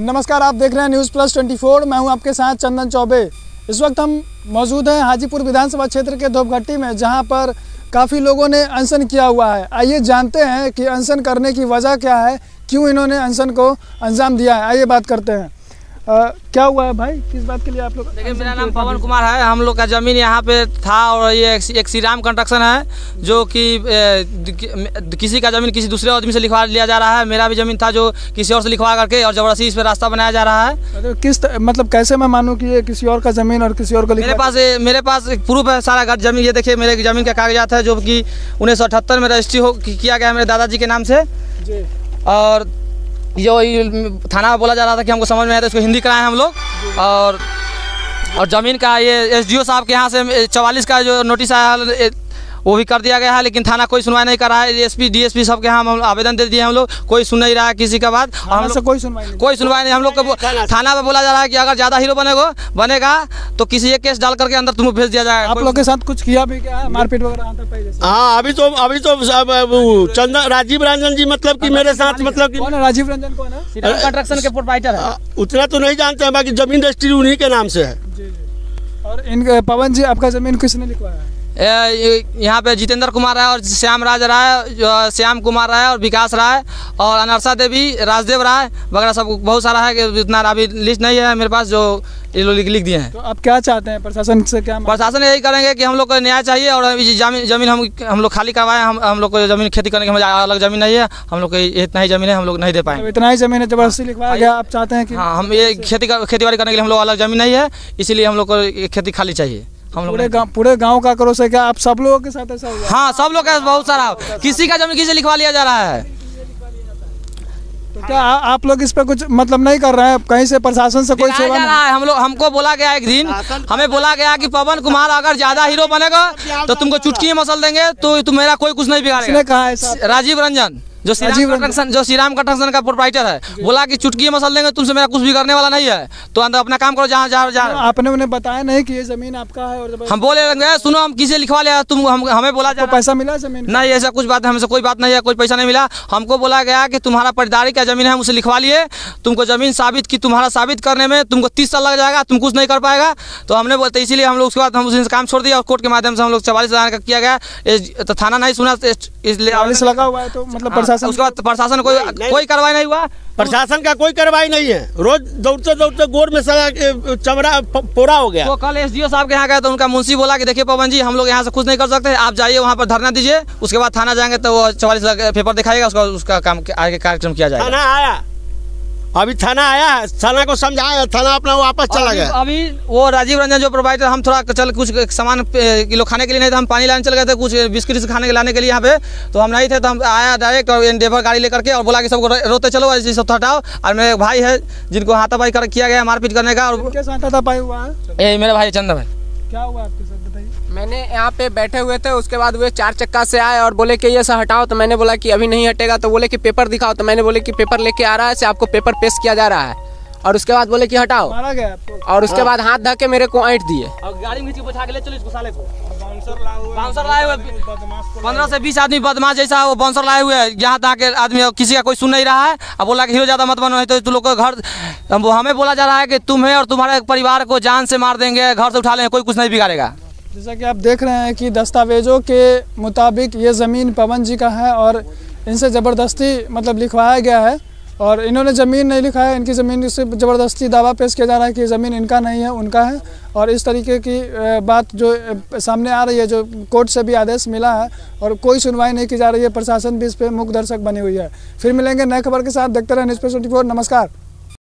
नमस्कार, आप देख रहे हैं न्यूज़ प्लस 24। मैं हूं आपके साथ चंदन चौबे। इस वक्त हम मौजूद हैं हाजीपुर विधानसभा क्षेत्र के धोपघट्टी में, जहां पर काफ़ी लोगों ने अनशन किया हुआ है। आइए जानते हैं कि अनशन करने की वजह क्या है, क्यों इन्होंने अनशन को अंजाम दिया है। आइए बात करते हैं। क्या हुआ है भाई, किस बात के लिए आप लोग? देखिए, मेरा नाम पवन कुमार है। हम लोग का ज़मीन यहाँ पे था और ये एक श्री राम कंस्ट्रक्शन है जो कि किसी का ज़मीन किसी दूसरे आदमी से लिखवा लिया जा रहा है। मेरा भी ज़मीन था जो किसी और से लिखवा करके और ज़बरदस्ती इस पर रास्ता बनाया जा रहा है। किस मतलब कैसे मैं मानूँ कि ये किसी और का ज़मीन और किसी और को? मेरे पास एक प्रूफ है सारा ज़मीन। ये देखिए, मेरे ज़मीन का कागजात है जो कि 1978 में रजिस्ट्री किया गया है मेरे दादाजी के नाम से। और जो थाना में बोला जा रहा था कि हमको समझ में आया था, इसको हिंदी कराए हम लोग। और ज़मीन का ये एसडीओ साहब के यहाँ से 44 का जो नोटिस आया है वो भी कर दिया गया है, लेकिन थाना कोई सुनवाई नहीं कर रहा है। एसपी डीएसपी सब के यहाँ हम आवेदन दे दिए हम लोग, कोई सुन नहीं रहा है किसी का बात। हम लोग कोई सुनवाई नहीं। हम लोग को थाना में बोला जा रहा है कि अगर ज़्यादा हीरो बनेगा तो किसी एक केस डाल करके अंदर तुमको भेज दिया जाएगा। आप लोग के साथ कुछ किया भी क्या, मारपीट वगैरह? हाँ, अभी तो चंदन राजीव रंजन जी मतलब कि मेरे साथ मतलब कि राजीव रंजन कौन है? कंस्ट्रक्शन के प्रोप्राइटर है। उतना तो नहीं जानते हैं, बाकी जमीन रजिस्ट्री उन्हीं के नाम से है। और इन पवन जी, आपका जमीन किसने लिखवाया है? यहाँ पे जितेंद्र कुमार राय और श्याम कुमार राय और विकास राय और अनर्सा देवी, राजदेव राय वगैरह सब बहुत सारा है कि इतना अभी लिस्ट नहीं है मेरे पास जो ये लोग लिख दिए हैं। तो आप क्या चाहते हैं प्रशासन से? क्या प्रशासन यही करेंगे कि हम लोग को न्याय चाहिए और जमीन हम लोग खाली करवाएं। हम लोग को जमीन खेती करने की अलग जमीन नहीं है, हम लोग को इतना ही जमीन है, हम लोग नहीं दे पाएंगे। इतना ही जमीन है, जबरदस्ती लिखवाया गया। आप चाहते हैं कि हाँ, हम ये खेती बाड़ी करने के लिए हम लोग अलग जमीन नहीं है, इसीलिए हम लोग को खेती खाली चाहिए। हम लोग पूरे गांव का करो से क्या आप सब लोगों के साथ ऐसा हुआ? हाँ, सब लोग का बहुत सारा, किसी का जमीन किसी लिखवा लिया जा रहा है। तो क्या आप लोग इस पे कुछ मतलब नहीं कर रहे हैं? कहीं से प्रशासन से कोई सेवा नहीं? हमको बोला गया एक दिन, हमें बोला गया कि पवन कुमार अगर ज्यादा हीरो बनेगा तो तुमको चुटकी में मसल देंगे, तो तुम्हारा कोई कुछ नहीं बिगाड़ेगा। कहा है राजीव रंजन जो श्री राम कंस्ट्रक्शन का प्रोप्राइटर है, बोला कि चुटकी मसल देंगे, तुमसे मेरा कुछ भी करने वाला नहीं है, तो अंदर अपना काम करो जहाँ जहाँ। आपने उन्हें बताया नहीं कि ये जमीन आपका है? और हम बोले गए, सुनो हम किसे लिखवा लिया, तुम हमें बोला तो पैसा मिला जमीन? नहीं, ऐसा कुछ बात हमसे कोई बात नहीं है, कोई पैसा नहीं मिला। हमको बोला गया कि तुम्हारा पटदारी का जमीन है, मुझसे लिखवा लिए, तुमको जमीन तुम्हारा साबित करने में तुमको 30 साल लग जाएगा, तुम कुछ नहीं कर पाएगा। तो हमने बोलते इसीलिए हम लोग उसके बाद हम उस काम छोड़ दिया और कोर्ट के माध्यम से हम लोग 44,000 का किया गया। तो थाना नहीं सुना, इसलिए 44 लगा हुआ है। तो मतलब प्रशासन, उसके बाद प्रशासन कोई कार्रवाई नहीं हुआ। प्रशासन का कोई कार्रवाई नहीं है। रोज दौड़ते गोर में सारा चमड़ा पोड़ा हो गया। तो कल एसडीओ साहब के यहाँ गए तो उनका मुंशी बोला कि देखिए पवन जी, हम लोग यहाँ से कुछ नहीं कर सकते, आप जाइए वहाँ पर धरना दीजिए, उसके बाद थाना जाएंगे तो वो 44 लाख पेपर दिखाएगा, उसका काम आगे कार्यक्रम किया जाएगा। थाना आया, अभी थाना आया, थाना को समझाया, थाना अपना वापस चला गया। अभी वो राजीव रंजन जो प्रोवाइडर, हम थोड़ा कुछ सामान किलो खाने के लिए नहीं था, हम पानी लाने चल गए थे, कुछ बिस्किट खाने के लाने के लिए यहाँ पे, तो हम नहीं थे, तो हम आया डायरेक्ट और एंडेवर गाड़ी लेकर के और बोला कि सबको रोते चलो, ऐसे सब हटाओ। और मेरे भाई है जिनको हाथापाई किया गया मारपीट करने का। और हाथापाई हुआ है? मेरे भाई चंदा भाई। क्या हुआ आपके साथ, बताइए। मैंने यहाँ पे बैठे हुए थे, उसके बाद वे 4 चक्का से आए और बोले कि ये सब हटाओ, तो मैंने बोला कि अभी नहीं हटेगा, तो बोले कि पेपर दिखाओ, तो मैंने बोले कि पेपर लेके आ रहा है, से आपको पेपर पेश किया जा रहा है। और उसके बाद बोले कि हटाओ, मारा गया आपको? और उसके बाद हाथ धके मेरे को ऐंठ दिए और गाड़ी में बैठा के ले चलो इसको, साले को बाउंसर लाए हुए 15 से 20 आदमी बदमाश जैसा वो बाउंसर लाए हुए हैं, जहाँ तहाँ के आदमी, किसी का कोई सुन नहीं रहा है। अब बोला कि हीरो ज्यादा मत बनो, तो तुम लोग को घर, हमें बोला जा रहा है कि तुम्हें और तुम्हारे परिवार को जान से मार देंगे, घर से उठा लेंगे, कोई कुछ नहीं बिगाड़ेगा। जैसा कि आप देख रहे हैं कि दस्तावेजों के मुताबिक ये ज़मीन पवन जी का है और इनसे ज़बरदस्ती मतलब लिखवाया गया है, और इन्होंने ज़मीन नहीं लिखा है। इनकी ज़मीन से ज़बरदस्ती दावा पेश किया जा रहा है कि ज़मीन इनका नहीं है, उनका है। और इस तरीके की बात जो सामने आ रही है, जो कोर्ट से भी आदेश मिला है और कोई सुनवाई नहीं की जा रही है, प्रशासन भी इस पर मूक दर्शक बनी हुई है। फिर मिलेंगे नए खबर के साथ, देखते रहें न्यूज़ प्लस 24। नमस्कार।